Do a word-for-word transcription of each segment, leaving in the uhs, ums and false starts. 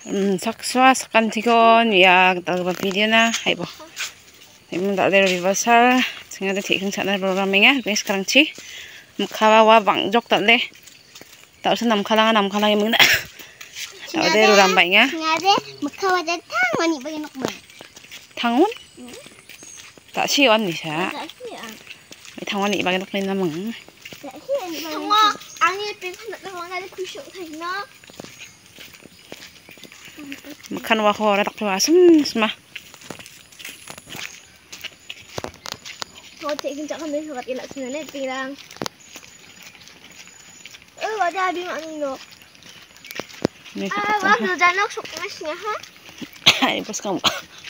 Um, saksa sakan tikon ya talba video na haibo. Emang tak ada reversal. Sehingga ada Te.kring cha.na programmingnya. Ini sekarang ci. Mukhawa wa bangjok tak le. Tak usah nam kalangan nam kalang yang mengena. Tak ada roramjoknya. Ngade mukhawa datang mani bagi nak ber. Tangun? Tak siwan ni sa. Tak sian. Mai tangun ni bagi nak main namang. Tak sian ni bagi. Tengok, angin pun nak namang ada kusuk thay nak. Makan wa ko ra tak tuwa sem semah. Thôi Te.kring chắc không biết hoạt lại xin lên tiền đang. Ừ vào ra đi mọi người. À vào từ ra nó sụp nó xỉa hết. Ai bos kamu.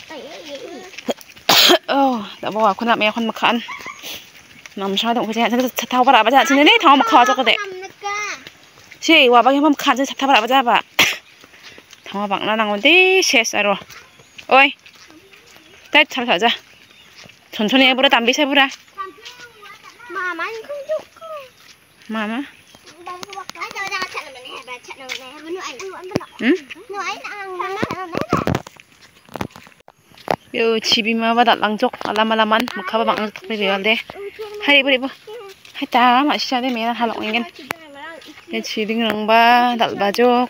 Oh, tak bawa aku nak main aku makan. Nam sha dong kerja. Saya tahu pada apa sini ni tahu makan aja kode. Si, wa bagi makan saya tahu pada apa apa. Tahu bang na nang undi ses aro. Oi. Tat 잘 가자. 천천히 해보라 담비 세보라. Mama anh không chúc. Mama. 응? 요 집이 마바다 랑족 알라말라만 무카바 방을 탁 비비는데. 하리 브리브. 하다 마시자 돼 메나 할롱ingen. 요 지링랑바 달바족.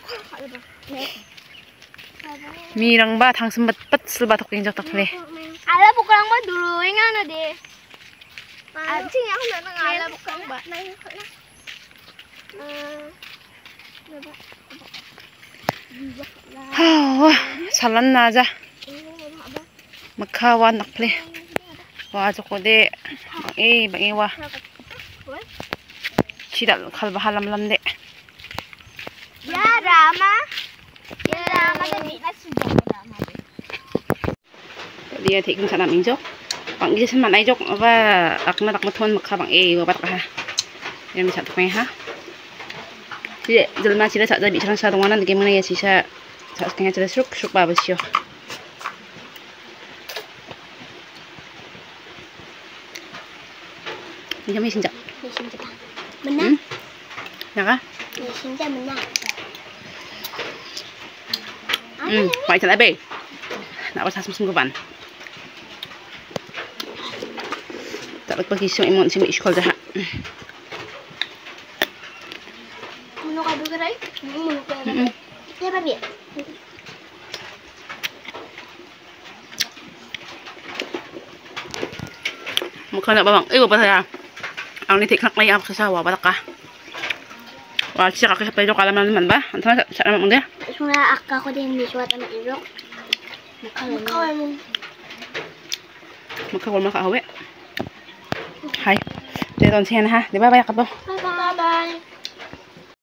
미랑바 당선bat ပတ်슬바 덕갱적 덕래. Ala bukan mah dulu ingat ada deh. Anjing aku nak dengar ala bukan mbak. Wah, salan aja. Makawan nakple. Wah, jokode. Eh, bangi wah. Tidak kalba halam lam de. Ya Rama. Ya Rama tadi nasi Rama. Dia Te.kring cha.na minjok. Bang kia sen man ai jok wa akna tak mathon makha bang e wa bat ka ha. Yang bisa tak ha. Jadi jelma cila sak jadi sarang sarang mana game mana ya sisa sak setengah cila suk suk ba basyo. Ni kami sinjak. Ni sinjak. Menang. Naka? Ni sinjak menang. Hmm, mai chala be. Nak pasas musim kuban. Tak pagi siang imon simi sekolah dah. Munu kado gerai? Munu kado. Ya babi. Muka nak babang. Eh, apa saya? Ang ni Te.kring lagi apa sahawa batak ka? Wah, siapa kakek sampai jok alam naman ba? Antara sa naman dia? Sungai akka ko din di suat anak irok. Mukhawa mo. Mukha wal maka hawe. Hai. Dia ton sen ha. Di ba ba ka to? Bye bye.